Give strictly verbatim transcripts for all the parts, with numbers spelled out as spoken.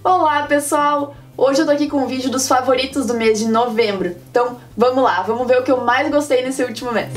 Olá pessoal! Hoje eu tô aqui com um vídeo dos favoritos do mês de novembro. Então vamos lá, vamos ver o que eu mais gostei nesse último mês.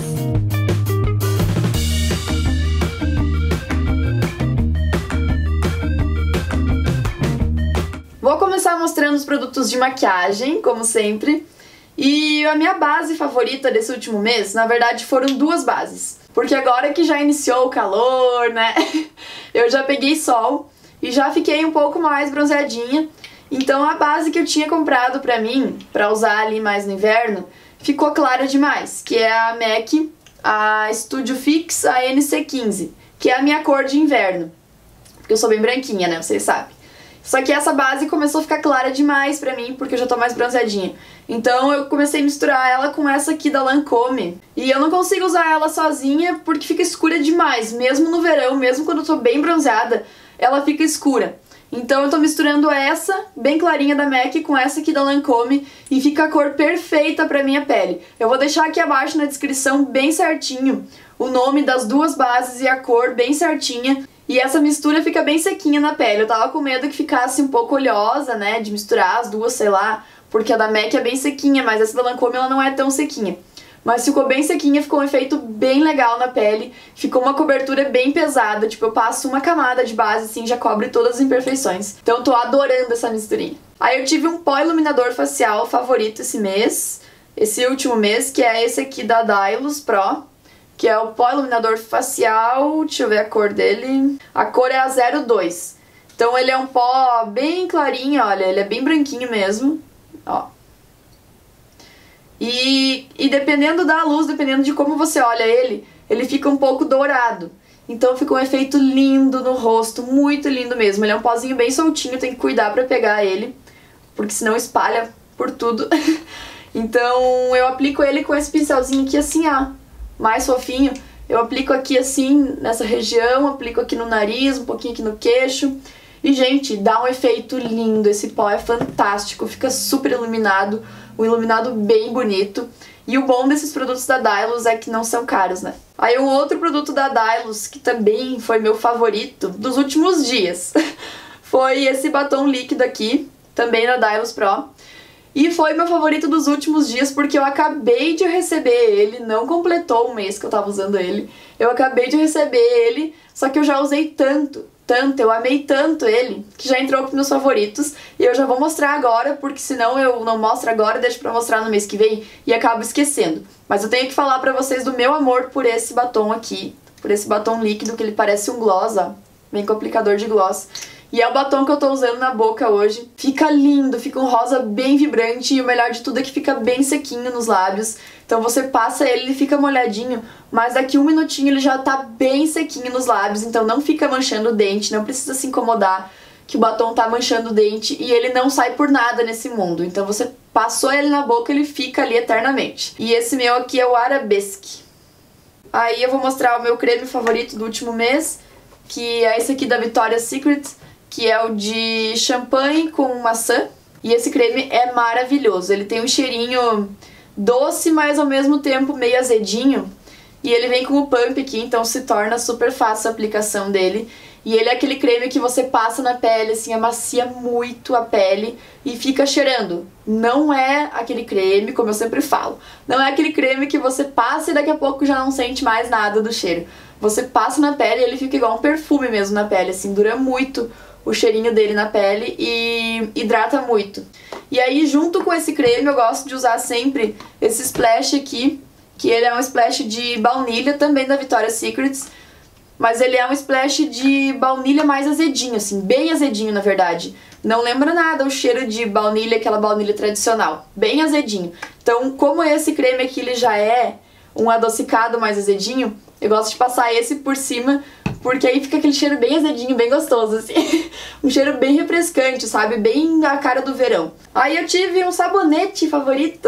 Vou começar mostrando os produtos de maquiagem, como sempre. E a minha base favorita desse último mês, na verdade, foram duas bases. Porque agora que já iniciou o calor, né? Eu já peguei sol e já fiquei um pouco mais bronzeadinha. Então a base que eu tinha comprado pra mim, pra usar ali mais no inverno, ficou clara demais. Que é a MAC, a Studio Fix, a N C quinze. Que é a minha cor de inverno. Porque eu sou bem branquinha, né? Vocês sabem. Só que essa base começou a ficar clara demais pra mim, porque eu já tô mais bronzeadinha. Então eu comecei a misturar ela com essa aqui da Lancôme. E eu não consigo usar ela sozinha porque fica escura demais. Mesmo no verão, mesmo quando eu tô bem bronzeada, ela fica escura. Então eu tô misturando essa, bem clarinha da MAC, com essa aqui da Lancôme. E fica a cor perfeita pra minha pele. Eu vou deixar aqui abaixo na descrição bem certinho o nome das duas bases e a cor bem certinha. E essa mistura fica bem sequinha na pele. Eu tava com medo que ficasse um pouco oleosa, né, de misturar as duas, sei lá, porque a da MAC é bem sequinha, mas essa da Lancôme ela não é tão sequinha. Mas ficou bem sequinha, ficou um efeito bem legal na pele, ficou uma cobertura bem pesada, tipo, eu passo uma camada de base assim, já cobre todas as imperfeições. Então eu tô adorando essa misturinha. Aí eu tive um pó iluminador facial favorito esse mês, esse último mês, que é esse aqui da Dylos Pro. Que é o pó iluminador facial, deixa eu ver a cor dele, a cor é a zero dois. Então ele é um pó bem clarinho, olha, ele é bem branquinho mesmo, ó. E, e dependendo da luz, dependendo de como você olha ele, ele fica um pouco dourado. Então fica um efeito lindo no rosto, muito lindo mesmo. Ele é um pozinho bem soltinho, tem que cuidar pra pegar ele, porque senão espalha por tudo. Então eu aplico ele com esse pincelzinho aqui assim, ó. Mais fofinho, eu aplico aqui assim, nessa região, aplico aqui no nariz, um pouquinho aqui no queixo. E, gente, dá um efeito lindo, esse pó é fantástico, fica super iluminado, um iluminado bem bonito. E o bom desses produtos da Dylos é que não são caros, né? Aí um outro produto da Dylos, que também foi meu favorito dos últimos dias, foi esse batom líquido aqui, também da Dylos Pro. E foi meu favorito dos últimos dias porque eu acabei de receber ele, não completou um mês que eu tava usando ele. Eu acabei de receber ele, só que eu já usei tanto, tanto, eu amei tanto ele, que já entrou pros meus favoritos. E eu já vou mostrar agora, porque senão eu não mostro agora, deixo pra mostrar no mês que vem e acabo esquecendo. Mas eu tenho que falar pra vocês do meu amor por esse batom aqui, por esse batom líquido que ele parece um gloss, ó, bem com aplicador de gloss. E é o batom que eu tô usando na boca hoje. Fica lindo, fica um rosa bem vibrante e o melhor de tudo é que fica bem sequinho nos lábios. Então você passa ele, ele fica molhadinho, mas daqui um minutinho ele já tá bem sequinho nos lábios, então não fica manchando o dente, não precisa se incomodar que o batom tá manchando o dente e ele não sai por nada nesse mundo. Então você passou ele na boca, ele fica ali eternamente. E esse meu aqui é o Arabesque. Aí eu vou mostrar o meu creme favorito do último mês, que é esse aqui da Victoria's Secret, que é o de champanhe com maçã. E esse creme é maravilhoso. Ele tem um cheirinho doce, mas ao mesmo tempo meio azedinho. E ele vem com o pump aqui, então se torna super fácil a aplicação dele. E ele é aquele creme que você passa na pele, assim, amacia muito a pele e fica cheirando. Não é aquele creme, como eu sempre falo, não é aquele creme que você passa e daqui a pouco já não sente mais nada do cheiro. Você passa na pele e ele fica igual um perfume mesmo na pele, assim, dura muito o cheirinho dele na pele e hidrata muito. E aí, junto com esse creme, eu gosto de usar sempre esse splash aqui, que ele é um splash de baunilha, também da Victoria's Secret, mas ele é um splash de baunilha mais azedinho, assim, bem azedinho, na verdade. Não lembra nada o cheiro de baunilha, aquela baunilha tradicional, bem azedinho. Então, como esse creme aqui, ele já é um adocicado mais azedinho, eu gosto de passar esse por cima, porque aí fica aquele cheiro bem azedinho, bem gostoso, assim. Um cheiro bem refrescante, sabe? Bem a cara do verão. Aí eu tive um sabonete favorito.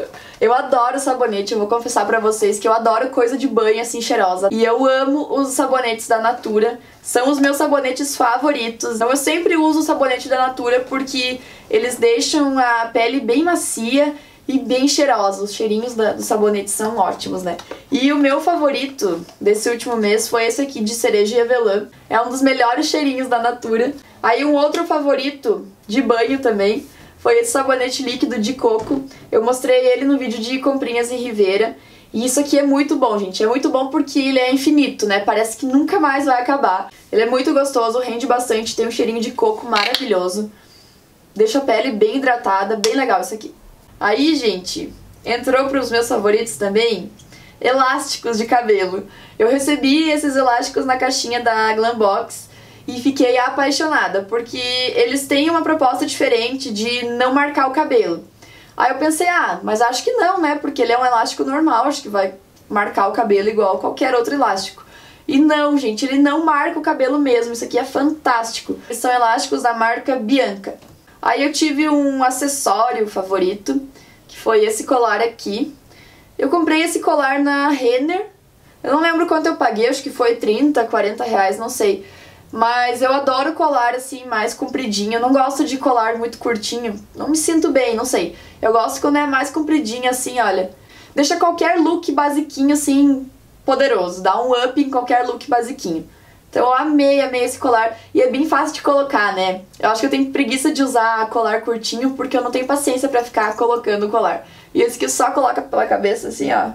Eu adoro sabonete, eu vou confessar pra vocês que eu adoro coisa de banho, assim, cheirosa. E eu amo os sabonetes da Natura. São os meus sabonetes favoritos. Então eu sempre uso o sabonete da Natura porque eles deixam a pele bem macia e bem cheirosa. Os cheirinhos da, dos sabonetes são ótimos, né? E o meu favorito desse último mês foi esse aqui de cereja e avelã. É um dos melhores cheirinhos da Natura. Aí um outro favorito de banho também foi esse sabonete líquido de coco. Eu mostrei ele no vídeo de comprinhas em Rivera. E isso aqui é muito bom, gente. É muito bom porque ele é infinito, né? Parece que nunca mais vai acabar. Ele é muito gostoso, rende bastante, tem um cheirinho de coco maravilhoso. Deixa a pele bem hidratada, bem legal isso aqui. Aí, gente, entrou para os meus favoritos também, elásticos de cabelo. Eu recebi esses elásticos na caixinha da Glambox e fiquei apaixonada, porque eles têm uma proposta diferente de não marcar o cabelo. Aí eu pensei, ah, mas acho que não, né? Porque ele é um elástico normal, acho que vai marcar o cabelo igual qualquer outro elástico. E não, gente, ele não marca o cabelo mesmo, isso aqui é fantástico. Eles são elásticos da marca Bianca. Aí eu tive um acessório favorito, que foi esse colar aqui. Eu comprei esse colar na Renner. Eu não lembro quanto eu paguei, acho que foi trinta, quarenta reais, não sei. Mas eu adoro colar assim, mais compridinho. Eu não gosto de colar muito curtinho. Não me sinto bem, não sei. Eu gosto quando é mais compridinho assim, olha. Deixa qualquer look basiquinho assim, poderoso. Dá um up em qualquer look basiquinho. Então eu amei, amei esse colar. E é bem fácil de colocar, né? Eu acho que eu tenho preguiça de usar colar curtinho porque eu não tenho paciência pra ficar colocando o colar. E esse aqui só coloca pela cabeça assim, ó.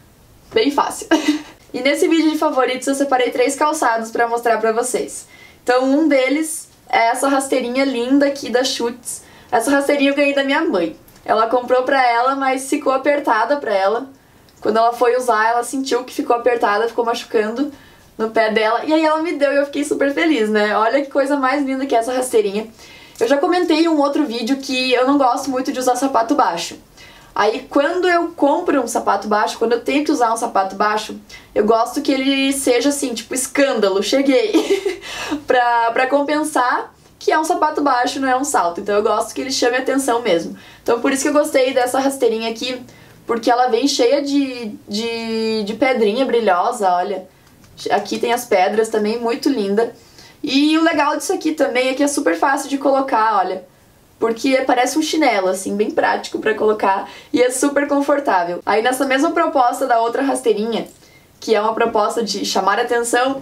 Bem fácil. E nesse vídeo de favoritos eu separei três calçados pra mostrar pra vocês. Então um deles é essa rasteirinha linda aqui da Schutz. Essa rasteirinha eu ganhei da minha mãe. Ela comprou pra ela, mas ficou apertada pra ela. Quando ela foi usar, ela sentiu que ficou apertada, ficou machucando no pé dela. E aí ela me deu e eu fiquei super feliz, né? Olha que coisa mais linda que é essa rasteirinha. Eu já comentei em um outro vídeo que eu não gosto muito de usar sapato baixo. Aí quando eu compro um sapato baixo, quando eu tenho que usar um sapato baixo, eu gosto que ele seja assim, tipo escândalo, cheguei, pra, pra compensar que é um sapato baixo, não é um salto. Então eu gosto que ele chame atenção mesmo. Então por isso que eu gostei dessa rasteirinha aqui, porque ela vem cheia de, de, de pedrinha brilhosa, olha. Aqui tem as pedras também, muito linda. E o legal disso aqui também é que é super fácil de colocar, olha. Porque parece um chinelo, assim, bem prático pra colocar e é super confortável. Aí nessa mesma proposta da outra rasteirinha, que é uma proposta de chamar atenção,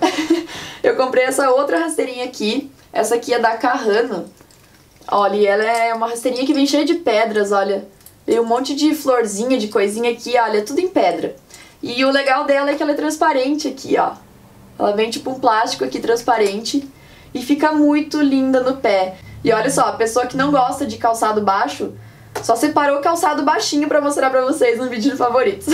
eu comprei essa outra rasteirinha aqui. Essa aqui é da Carrano. Olha, e ela é uma rasteirinha que vem cheia de pedras, olha. Tem um monte de florzinha, de coisinha aqui, olha, tudo em pedra. E o legal dela é que ela é transparente aqui, ó. Ela vem tipo um plástico aqui transparente e fica muito linda no pé. E olha só, a pessoa que não gosta de calçado baixo, só separou o calçado baixinho pra mostrar pra vocês no vídeo de favoritos.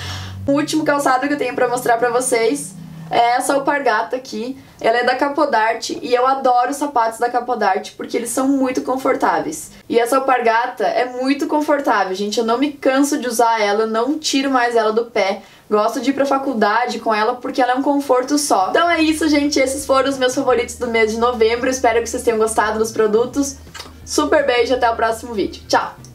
O último calçado que eu tenho pra mostrar pra vocês é essa alpargata aqui. Ela é da Capodarte e eu adoro os sapatos da Capodarte porque eles são muito confortáveis. E essa alpargata é muito confortável, gente. Eu não me canso de usar ela, eu não tiro mais ela do pé. Gosto de ir pra faculdade com ela porque ela é um conforto só. Então é isso, gente. Esses foram os meus favoritos do mês de novembro. Espero que vocês tenham gostado dos produtos. Super beijo, até o próximo vídeo. Tchau!